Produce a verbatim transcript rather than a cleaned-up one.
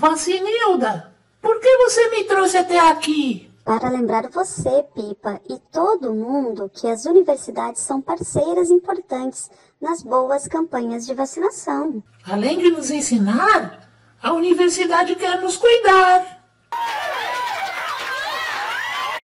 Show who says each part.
Speaker 1: Vancinilda, por que você me trouxe até aqui?
Speaker 2: Para lembrar você, Pipa, e todo mundo que as universidades são parceiras importantes nas boas campanhas de vacinação.
Speaker 1: Além de nos ensinar, a universidade quer nos cuidar.